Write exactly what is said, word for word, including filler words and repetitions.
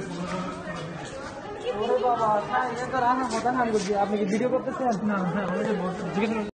ওরে বাবা, হ্যাঁ, এটা রান্না মজা নাম করছি। আপনি কি ভিডিও করতেছেন? না, হ্যাঁ, জিজ্ঞেস